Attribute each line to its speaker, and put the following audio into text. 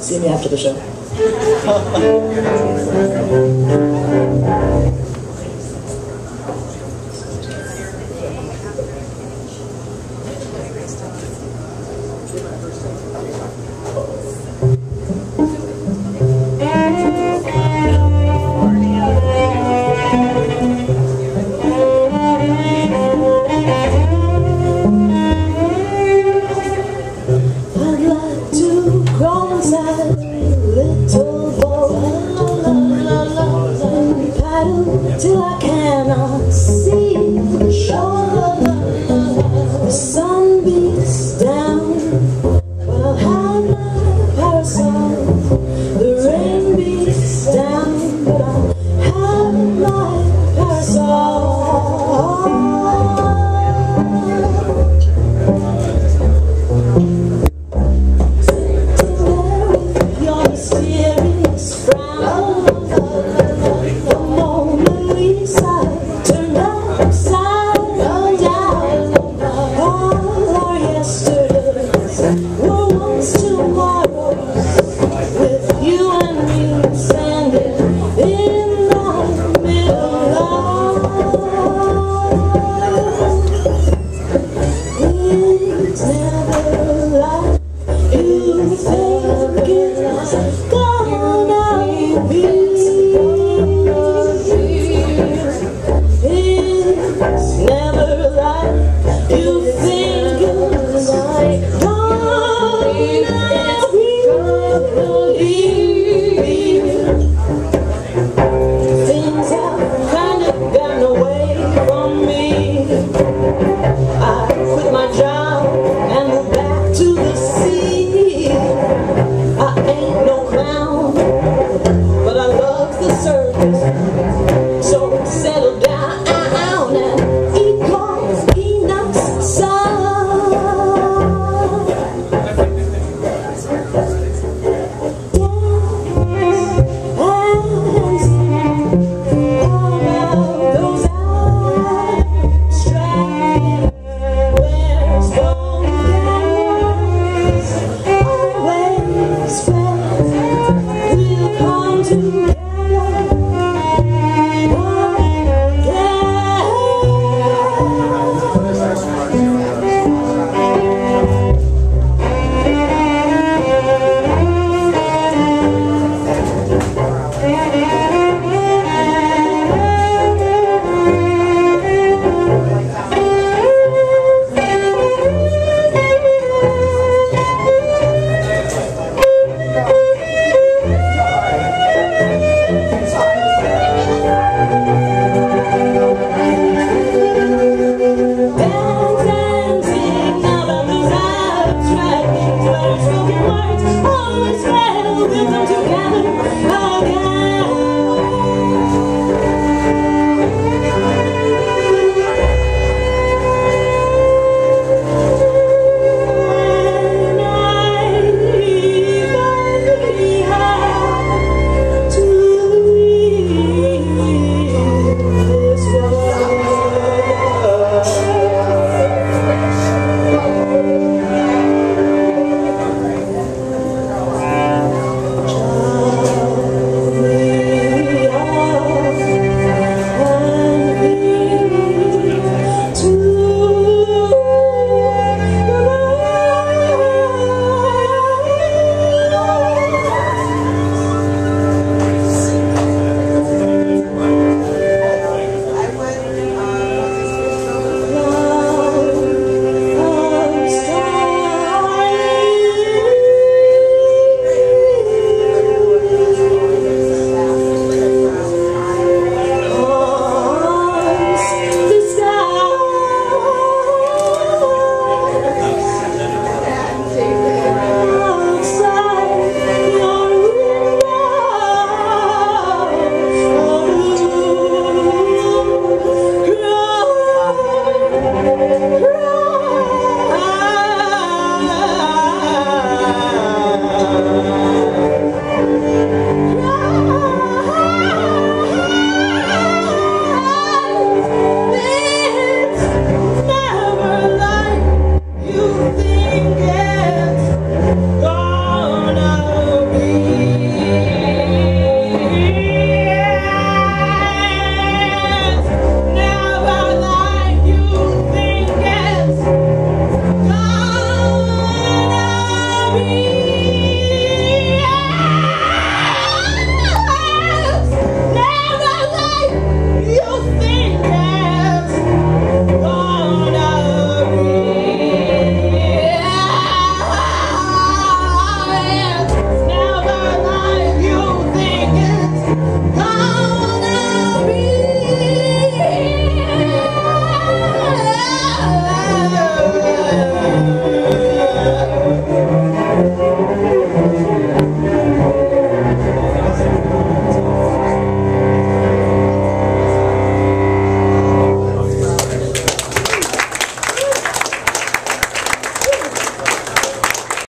Speaker 1: See me after the show.
Speaker 2: Till I cannot see the shore. The sun beats down, but I'll have my parasol. The rain beats down, but I'll have my parasol. Sitting there with your mysterious frown. Turned upside down. All our yesterdays were once tomorrows, with you and me standing in the middle of. It's never like you think it's gonna be. It's never like you think it's like gonna be. Things have kind of gotten away from me. I quit my job and moved back to the sea. I ain't no clown, but I love the circus. So settle down and eat more peanuts, son. Those eyes strike where strong hands always felt we'll come together. Never like you think it's